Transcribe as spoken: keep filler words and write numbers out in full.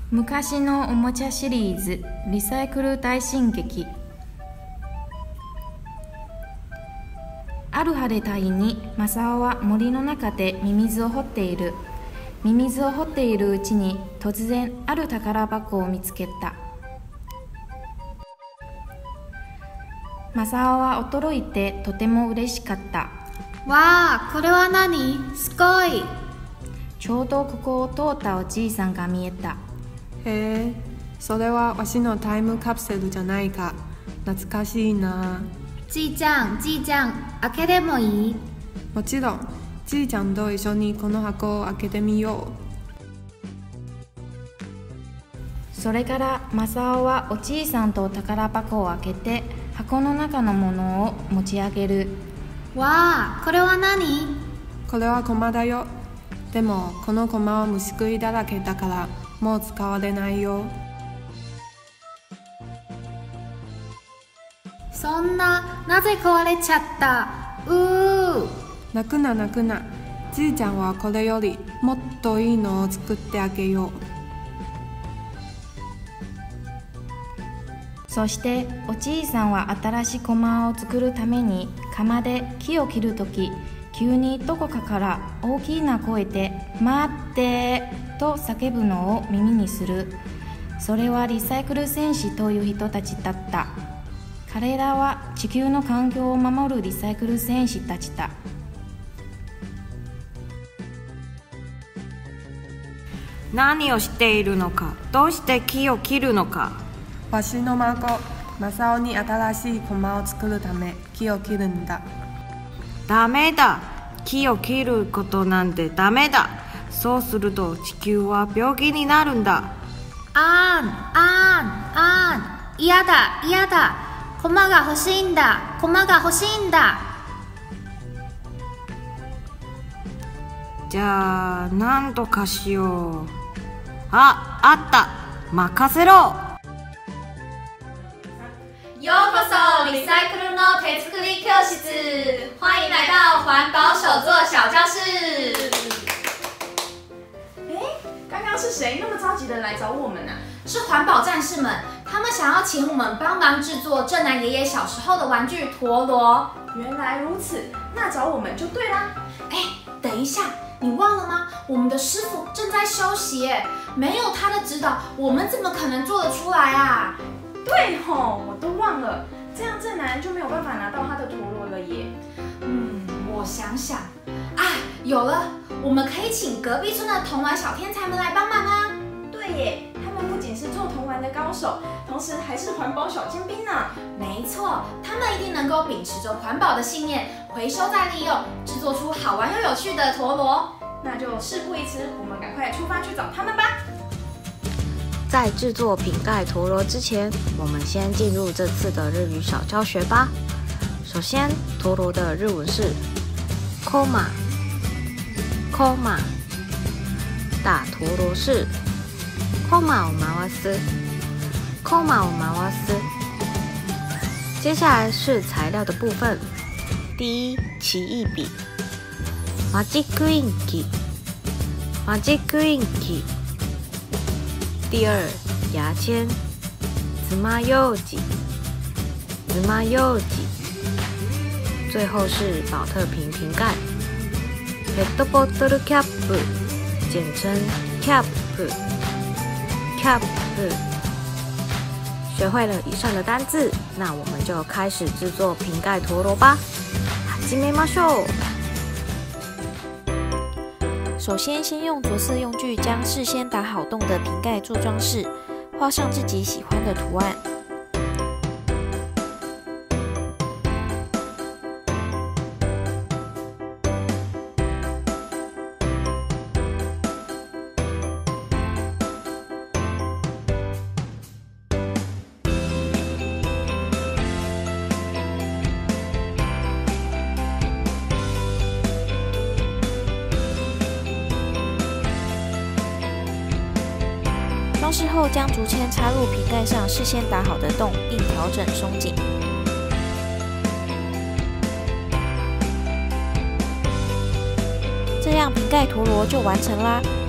昔のおもちゃシリーズリサイクル大進撃。ある晴れた日にマサオは森の中でミミズを掘っている。ミミズを掘っているうちに突然ある宝箱を見つけた。マサオは驚いてとても嬉しかった。 わあ、これは何？すごい。 ちょうどここを通ったおじいさんが見えた。 へえ、それはわしのタイムカプセルじゃないか。懐かしいな。 じいちゃん、じいちゃん、開けてもいい？ もちろん。じいちゃんと一緒にこの箱を開けてみよう。それからマサオはおじいさんと宝箱を開けて箱の中のものを持ち上げる。 わあ、これは何？ これはコマだよ。でもこのコマは虫食いだらけだからもう使われないよ。 そんな、なぜ壊れちゃった？うー。 泣くな泣くな。じいちゃんはこれよりもっといいのを作ってあげよう。 そしておじいさんは新しいコマを作るために釜で木を切るとき、急にどこかから大きな声で「待って!」と叫ぶのを耳にする。それはリサイクル戦士という人たちだった。彼らは地球の環境を守るリサイクル戦士たちだ。 何をしているのか、どうして木を切るのか。 わしの孫マサオに新しいコマを作るため木を切るんだ。 ダメだ。木を切ることなんてダメだ。そうすると地球は病気になるんだ。 あーん、あーん、あーん。嫌だ、嫌だ。コマが欲しいんだ。コマが欲しいんだ。 じゃあ何とかしよう。あ、あった。任せろ。 ようこそリサイクルの手作り教室，欢迎来到环保手作小教室。哎，刚刚是谁那么着急的来找我们呢、啊？是环保战士们，他们想要请我们帮忙制作正南爷爷小时候的玩具陀螺。原来如此，那找我们就对啦。哎，等一下，你忘了吗？我们的师傅正在休息耶，没有他的指导，我们怎么可能做得出来啊？对吼，我都忘了，这样正南就没有办法拿到他的陀螺了耶。嗯，我想想，啊，有了，我们可以请隔壁村的童玩小天才们来帮忙啊。对耶，他们不仅是做童玩的高手，同时还是环保小尖兵呢。没错，他们一定能够秉持着环保的信念，回收再利用，制作出好玩又有趣的陀螺。那就事不宜迟，我们赶快出发去找他们吧。 在制作瓶盖陀螺之前，我们先进入这次的日语小教学吧。首先，陀螺的日文是 koma koma， 打陀螺是 komaを回す komaを回す。接下来是材料的部分。第一，奇异笔，マジックインキ，マジックインキ。第二，牙签，つまようじ，つまようじ。最后是保特瓶瓶盖，ペットボトルキャップ，简称 cap cap。学会了以上的单字，那我们就开始制作瓶盖陀螺吧。始めましょう。 首先，先用着色用具将事先打好洞的瓶盖做装饰，画上自己喜欢的图案。装饰后，将竹签插入瓶盖上事先打好的洞，并调整松紧。这样瓶盖陀螺就完成啦。